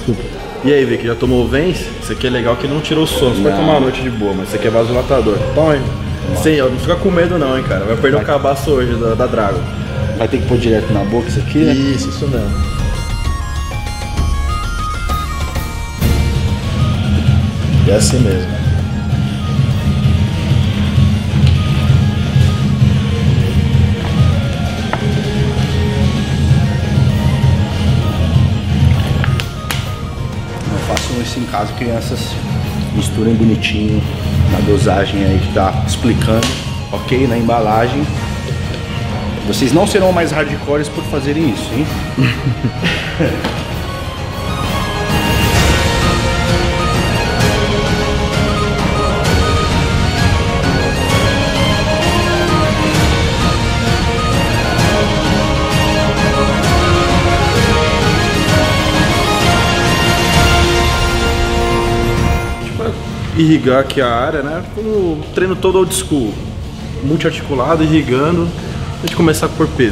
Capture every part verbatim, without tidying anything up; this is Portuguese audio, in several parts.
desculpa. E aí, Vic, já tomou o Vence? Isso aqui é legal que não tirou o sono, você vai tomar a noite de boa, mas isso aqui é vasodilatador. Toma aí. Sim, ó, não fica com medo não, hein, cara. Vai perder vai. o cabaço hoje da, da Dragon. Vai ter que pôr direto na boca isso aqui, né? Isso, isso mesmo. É assim mesmo. Isso em casa, crianças misturem bonitinho na dosagem aí que tá explicando, ok? Na embalagem. Vocês não serão mais hardcores por fazerem isso, hein? Irrigar aqui a área, né? Como treino todo old school, multiarticulado, irrigando, antes de começar a pôr peso.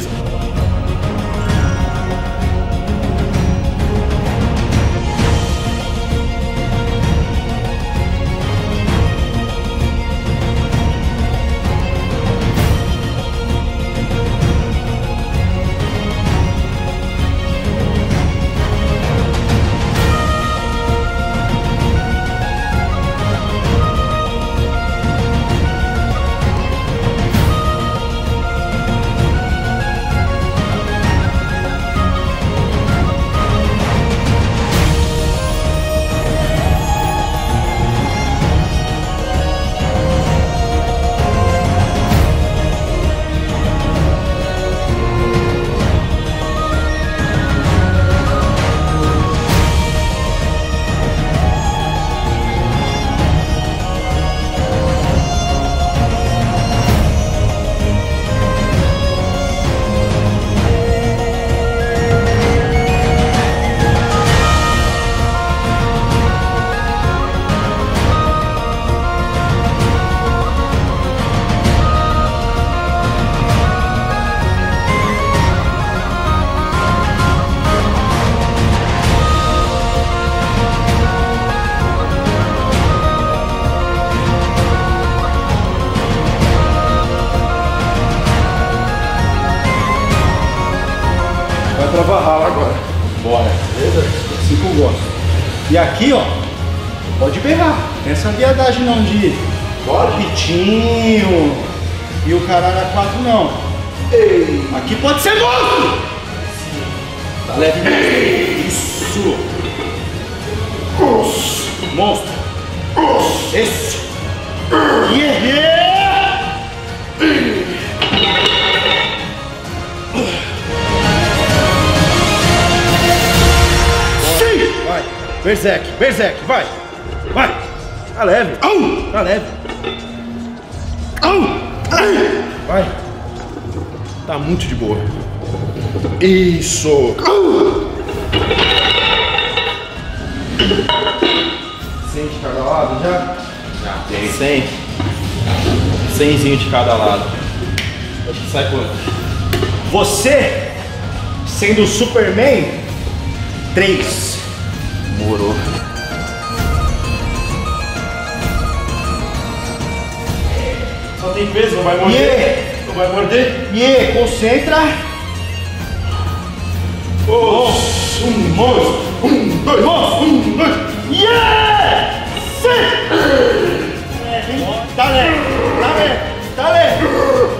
Pra barrar agora. Bora. Beleza? Assim que eu gosto. E aqui, ó, pode berrar. Tem essa viadagem não de pitinho e o caralho a quatro não. Ei. Aqui pode ser monstro! Tá leve. Isso. Monstro. Isso. Yeah. Berserk, Berserk, vai! Vai! Tá leve! Oh! Tá leve! Oh! Vai! Tá muito de boa. Isso! Oh! cem de cada lado já? Já tem. cem. cenzinho de cada lado. Acho que sai quanto? Você, sendo o Superman, três. Morou. Só tem peso, não vai morder? Yeah. Não vai morder? E yeah. Concentra. Oh. Um, dois, um, dois, um, dois. Yeah! Sim! Tá leve, tá leve, tá leve.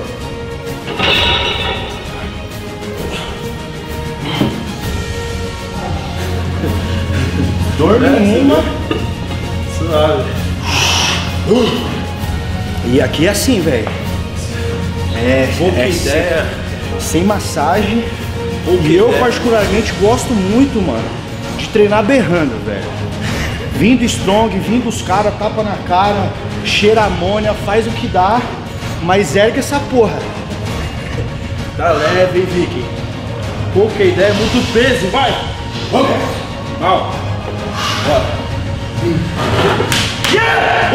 Dorme é, uma. Suave. Uh. E aqui é assim, velho. É, pouca é ideia. Sem, sem massagem. Pouca e eu ideia. particularmente gosto muito, mano, de treinar berrando, velho. Vindo strong, vindo os caras, tapa na cara, cheira amônia, faz o que dá, mas ergue essa porra. Tá leve, hein, Vicky? Pouca ideia, muito peso, vai! Vamos! Mal! Bora! Yeah!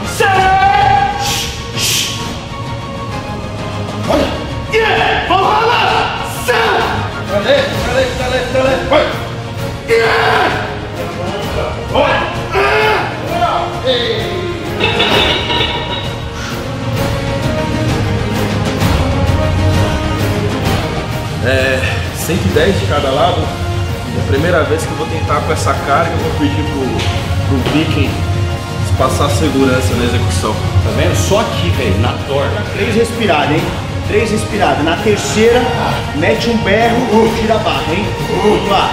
Olha! Yeah! Vamos lá! Tá leve, tá leve, tá leve, tá leve! Vai! Yeah! cento e dez de cada lado. É a primeira vez que eu vou tentar com essa carga, eu vou pedir pro, pro Viking passar segurança na execução. Tá vendo? Só aqui, velho, na torta. Três respiradas, hein? Três respiradas. Na terceira, mete um berro, tira a barra, hein? Vamos lá.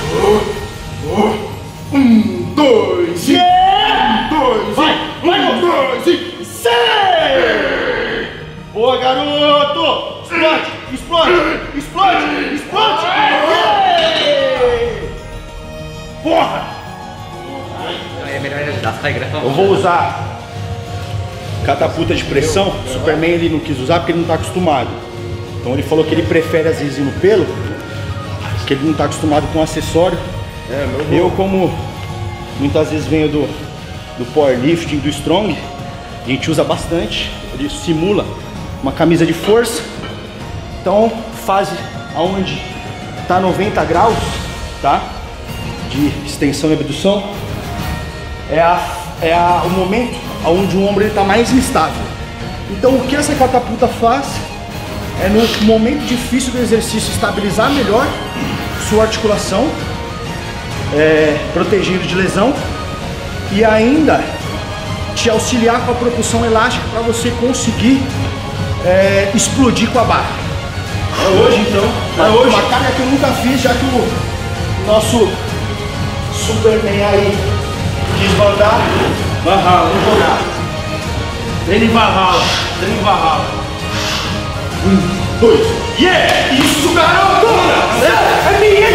Um, dois, yeah! um, dois, vai, vai, um, dois, e seis! Boa, garoto! Explode, explode, explode, explode! Yeah! Porra! É melhor ajudar, sai gravando. Eu vou usar catapulta de pressão. O Superman ele não quis usar porque ele não está acostumado. Então ele falou que ele prefere às vezes ir no pelo, porque ele não está acostumado com acessório. É, meu Eu, como muitas vezes venho do, do powerlifting, do strong, a gente usa bastante. Ele simula uma camisa de força. Então, fase aonde está noventa graus, tá? De extensão e abdução. É, a, é a, o momento onde o ombro está mais instável. Então o que essa catapulta faz é no momento difícil do exercício estabilizar melhor sua articulação, é, protegendo de lesão e ainda te auxiliar com a propulsão elástica para você conseguir é, explodir com a barra. É hoje então, é hoje. Uma carga que eu nunca fiz, já que o nosso Superman aí quis mandar, Valhalla, vamos jogar. Treino em Valhalla, treino em Valhalla. Um, dois, yeah! Isso, garoto! É, é minha!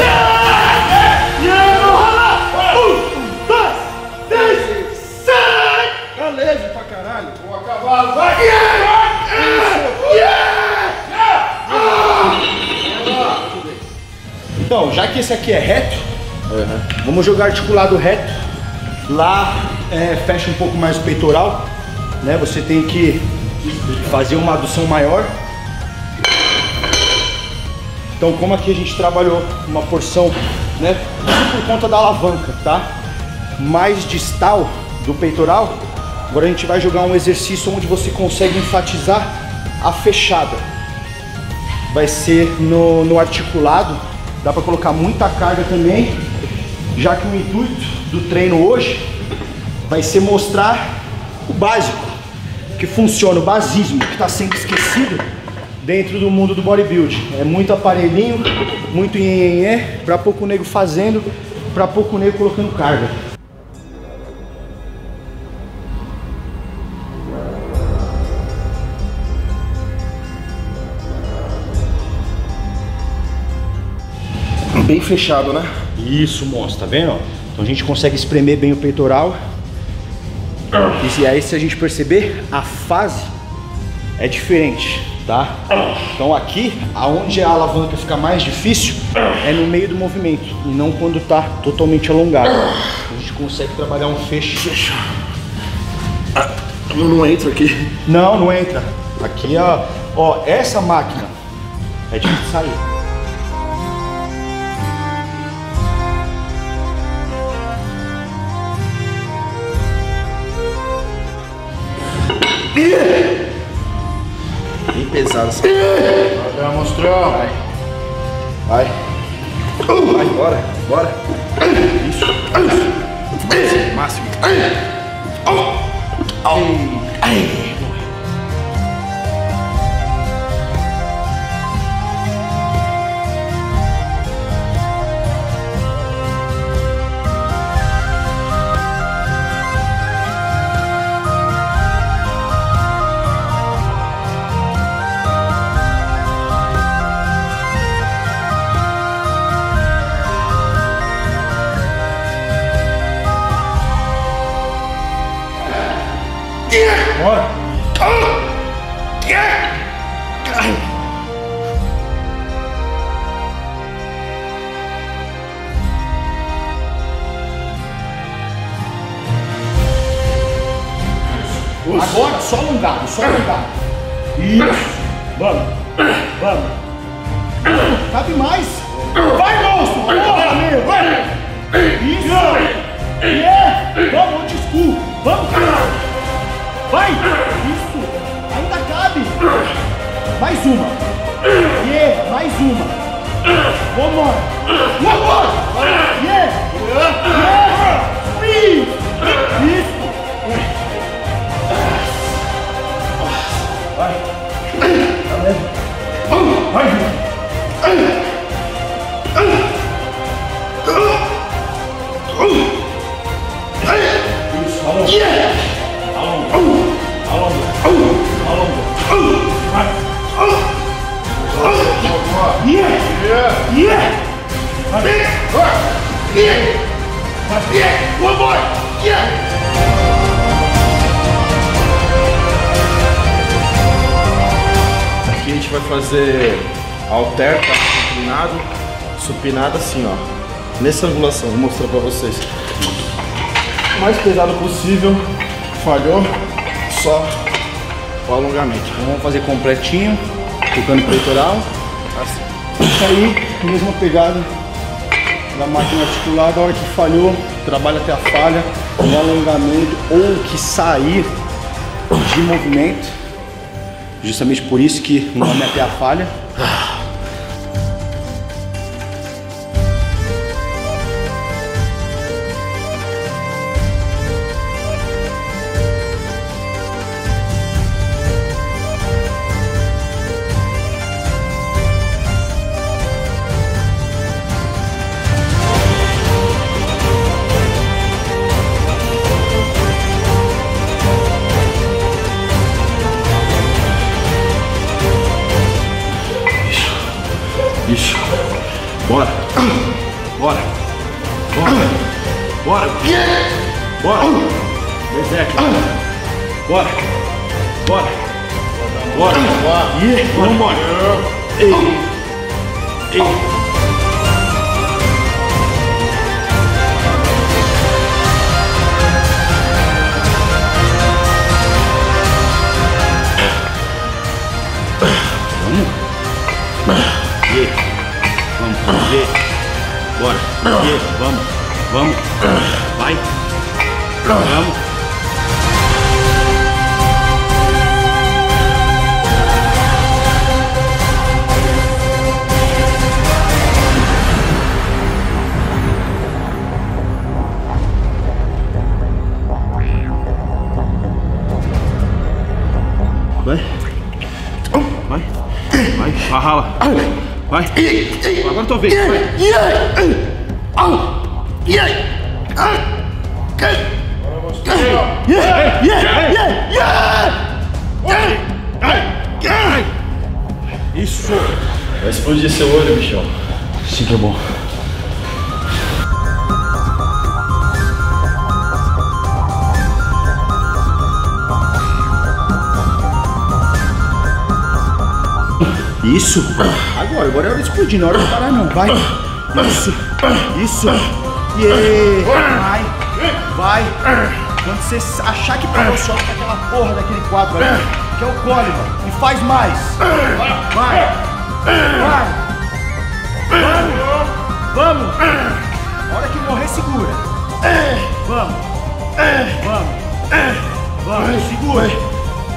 Yeah, Valhalla! Um, dois, três, seis! Tá leve pra caralho. Boa, cavalo, vai! Yeah! Yeah! Então, já que esse aqui é reto, uhum. Vamos jogar articulado reto. Lá é, fecha um pouco mais o peitoral, né? Você tem que fazer uma adução maior. Então, como aqui a gente trabalhou uma porção, né? Isso por conta da alavanca, tá? Mais distal do peitoral. Agora a gente vai jogar um exercício onde você consegue enfatizar a fechada. Vai ser no, no articulado. Dá para colocar muita carga também, já que o intuito do treino hoje vai ser mostrar o básico, que funciona, o basismo, que está sempre esquecido dentro do mundo do bodybuilding. É muito aparelhinho, muito nhenhenhé, para pouco nego fazendo, para pouco nego colocando carga. Bem fechado, né? Isso, monstro, tá vendo? Então a gente consegue espremer bem o peitoral. E aí, se a gente perceber, a fase é diferente, tá? Então aqui, aonde a alavanca fica mais difícil, é no meio do movimento, e não quando tá totalmente alongado. A gente consegue trabalhar um fecho. Fecha. Eu não entro aqui. Não, não entra. Aqui, ó, ó, essa máquina é difícil de sair. Bem pesado essa. Já mostrou. Vai. Vai. Vai, bora, bora. Isso. Isso. Máximo. Ai. Bora. Agora só alongado, só alongado. Isso. Vamos. Vamos. Cabe mais. Vai, monstro. Porra, meu. Vai. Isso. Yeah. Vamos, old school. Vamos, cara. Vai! Isso! Ainda cabe! Mais uma! Yeah, mais uma! One more. One more. Yeah. Yeah. Three. Isso. Vai. Vai. Isso. Alonga. Yeah. Alonga. Alonga. Alonga. Vai. Yeah! Yeah! Yeah! Yeah! Yeah! One more! Yeah! Aqui a gente vai fazer halter, tá inclinado, supinado assim, ó. Nessa angulação, vou mostrar pra vocês. O mais pesado possível, falhou, só o alongamento. Então vamos fazer completinho, tocando peitoral. Assim. Isso aí, mesma pegada da máquina articulada, a hora que falhou, trabalha até a falha, no alongamento ou que sair de movimento. Justamente por isso que o nome é até a falha. Isso. Bora. Bora. Bora. Bora. Bora. Bezerra. Bora. Bora. Bora. Yeah. Vamos embora. Ei. Ei. Yeah. Vamos, yeah. Bora, yeah. Vamos, vamos, vai, vamos. Vai. Vai. Vai, rala. Vai. Agora tua vez. Vai. Isso. Vai explodir seu olho, bichão. Sim que é bom. Isso. Agora, agora é hora de explodir, não é hora de parar não. Vai. Isso. Isso. Yeah. Vai. Vai. Quando você achar que parou, solta aquela porra daquele quadro ali, que é o Coleman. E faz mais. Vai. Vai. Vamos. Vamos. A hora que morrer, segura. Vamos. Vamos. Vamos. Segura.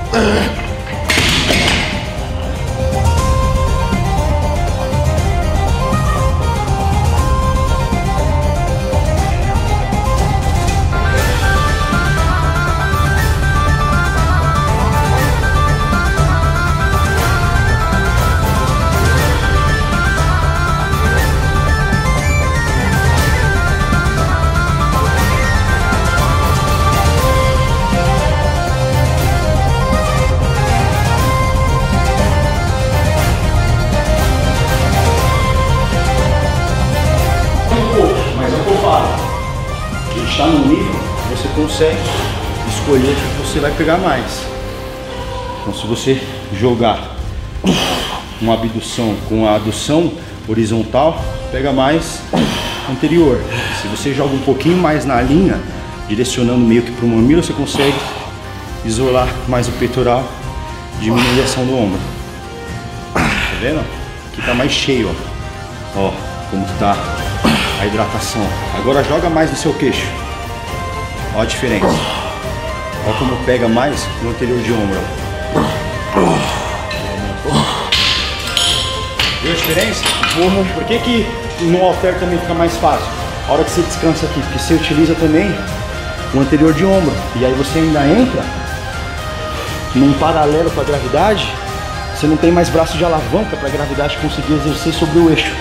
Está no nível, você consegue escolher o que você vai pegar mais. Então, se você jogar uma abdução com a adução horizontal, pega mais anterior. Se você joga um pouquinho mais na linha, direcionando meio que para o mamilo, você consegue isolar mais o peitoral, diminuir a ação do ombro. Tá vendo? Aqui tá mais cheio, ó. Ó, como que tá a hidratação. Agora joga mais no seu queixo. Ó a diferença. Ó como pega mais no anterior de ombro. Viu a diferença? Porra. Por que que no halter também fica mais fácil? A hora que você descansa aqui, porque você utiliza também o anterior de ombro. E aí você ainda entra num paralelo com a gravidade, você não tem mais braço de alavanca para a gravidade conseguir exercer sobre o eixo.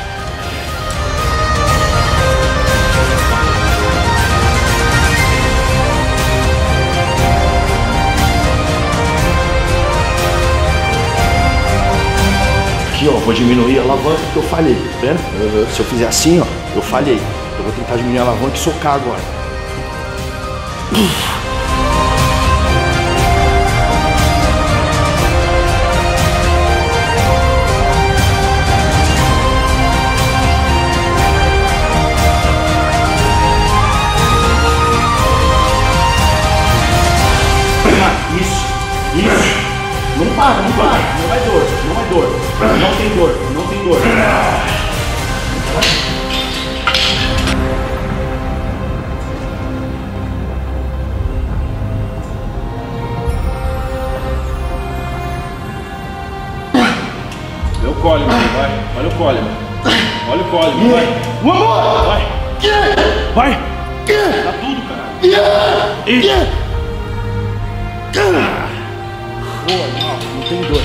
Aqui, ó, vou diminuir a alavanca porque eu falhei, tá vendo? Uhum. Se eu fizer assim, ó, eu falhei. Eu vou tentar diminuir a alavanca e socar agora. Isso, isso. Não para, não para. Não vai dor, não vai dor. Não tem dor, não tem dor. Olha o Coleman, vai. Olha o Coleman. Olha o Coleman, vai. Vamos! Vai. Vai. Dá tudo, cara. E... Boa, não, não tem dor.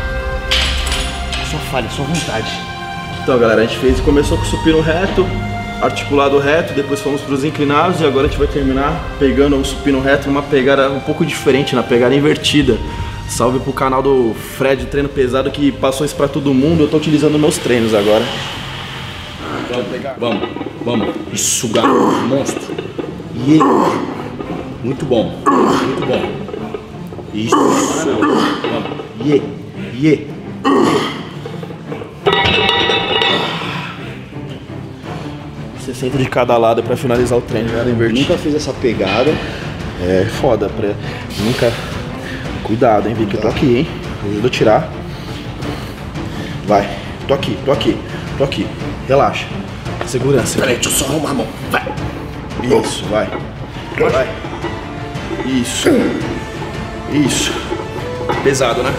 Só falha, só vontade. Então, galera, a gente fez, começou com o supino reto, articulado reto, depois fomos para os inclinados e agora a gente vai terminar pegando o supino reto numa pegada um pouco diferente, na pegada invertida. Salve pro canal do Fred Treino Pesado que passou isso para todo mundo. Eu tô utilizando nos meus treinos agora. Vamos, vamos. Isso, garoto, monstro. Yeah. Muito bom, muito bom. Isso, vamos. Yeah, yeah. sessenta de cada lado para finalizar o treino. Pegada invertida. Nunca fiz essa pegada. É foda, pra... nunca. Cuidado, hein, Vicky, eu tô aqui, hein. Ajuda a tirar. Vai, tô aqui, tô aqui, tô aqui. Relaxa. Segurança. Peraí, deixa eu só arrumar a mão. Vai. Isso, vai. Vai. Isso. Isso. Pesado, né?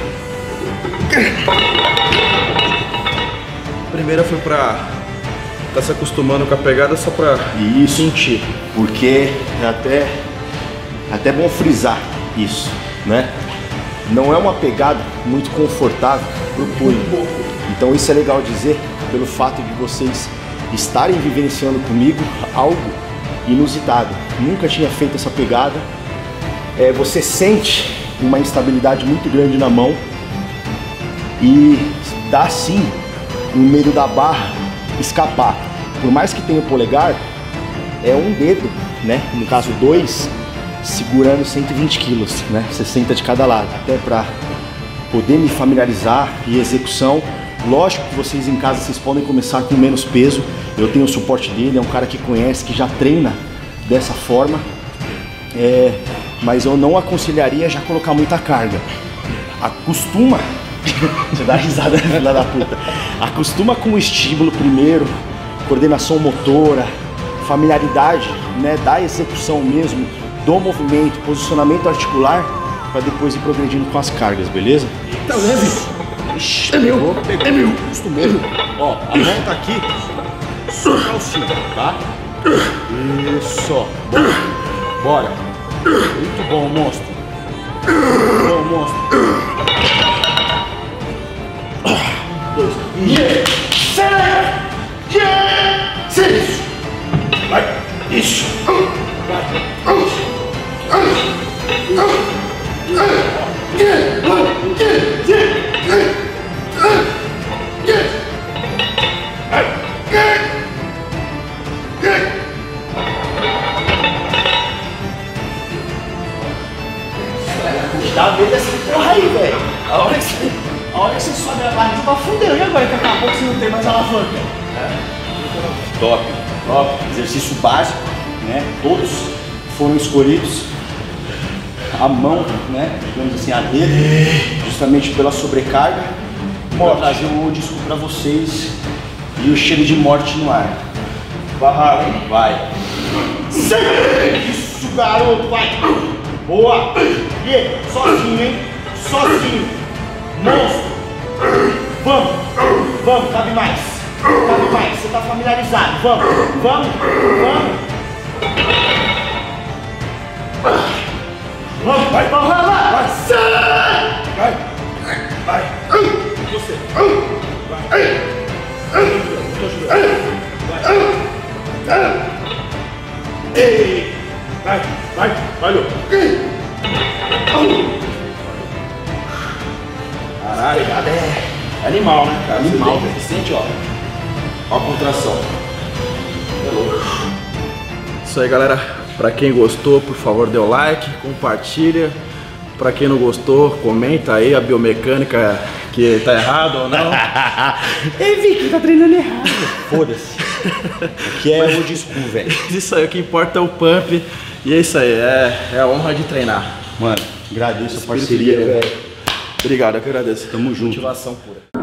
A primeira foi pra tá se acostumando com a pegada só pra isso, sentir. Porque é até, é até bom frisar isso, né? Não é uma pegada muito confortável pro punho. Então isso é legal dizer pelo fato de vocês estarem vivenciando comigo algo inusitado. Nunca tinha feito essa pegada. É, você sente uma instabilidade muito grande na mão e dá sim no meio da barra escapar. Por mais que tenha o polegar, é um dedo, né? No caso dois, segurando cento e vinte quilos, né? sessenta de cada lado. Até para poder me familiarizar e execução. Lógico que vocês em casa vocês podem começar com menos peso. Eu tenho o suporte dele, é um cara que conhece, que já treina dessa forma. É, mas eu não aconselharia já colocar muita carga. Acostuma, você dá risada, filha da puta. Acostuma com o estímulo primeiro, coordenação motora, familiaridade, né, da execução mesmo, do movimento, posicionamento articular, para depois ir progredindo com as cargas, beleza? Tá leve. Ixi, é meu, pegou, é meu, acostumou. Ó, a mão tá aqui, só calcinha, tá? Isso, bora, bora. Muito bom, monstro. Muito bom, monstro. Dois. Yeah. Sério. Yeah. Isso. Vai. Isso. Vai. Dá medo dessa porra aí, velho. A hora que você, a hora que você sobe a barra, você tá fudendo. E agora que acabou que você não tem mais alavanca? É. Top, top. Exercício básico, né? Todos foram escolhidos a mão, né? Digamos assim, a dedo, justamente pela sobrecarga. Vou trazer o disco pra vocês e o cheiro de morte no ar. Barrado, hein? Vai. Isso, garoto, vai. Boa! E sozinho, hein? Sozinho! Monstro! Vamos, vamos, cabe mais. Cabe mais, você tá familiarizado. Vamos, vamos, vamos. Vamos, vai, vai, vai, vai. Vai, vai. Você. Vai. Vai. Ei. Vai, vai, valeu. Caralho, cara, é animal, né, cara? Animal, você sente, ó. Ó a contração. É louco. Isso aí, galera. Pra quem gostou, por favor, dê o like, compartilha. Pra quem não gostou, comenta aí a biomecânica que tá errado ou não. Ei, Vicky, tá treinando errado. Foda-se. Que é o disco, velho. Isso aí, o que importa é o pump. E é isso aí, é, é a honra de treinar. Mano, agradeço a parceria, velho. Obrigado, eu que agradeço. Tamo junto. Motivação pura.